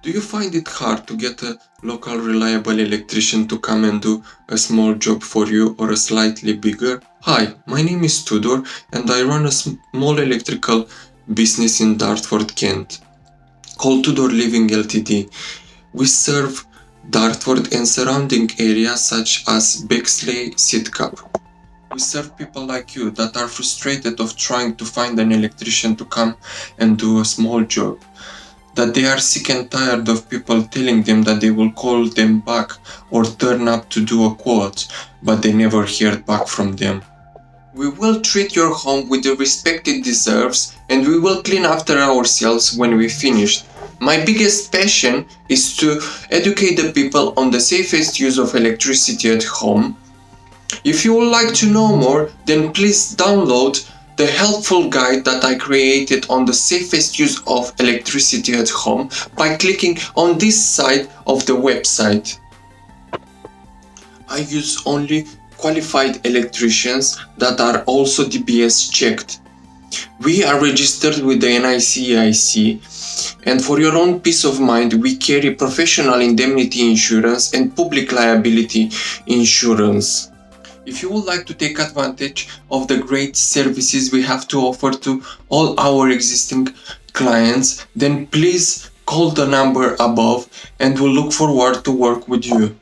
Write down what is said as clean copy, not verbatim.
Do you find it hard to get a local reliable electrician to come and do a small job for you or a slightly bigger? Hi, my name is Tudor and I run a small electrical business in Dartford, Kent, called Tudor Living Ltd. We serve Dartford and surrounding areas such as Bexley, Sidcup. We serve people like you that are frustrated of trying to find an electrician to come and do a small job, that they are sick and tired of people telling them that they will call them back or turn up to do a quote, but they never hear back from them. We will treat your home with the respect it deserves, and we will clean after ourselves when we finish. My biggest passion is to educate the people on the safest use of electricity at home. If you would like to know more, then please download the helpful guide that I created on the safest use of electricity at home by clicking on this side of the website. I use only qualified electricians that are also DBS checked. We are registered with the NICEIC, and for your own peace of mind we carry professional indemnity insurance and public liability insurance. If you would like to take advantage of the great services we have to offer to all our existing clients, then please call the number above and we'll look forward to work with you.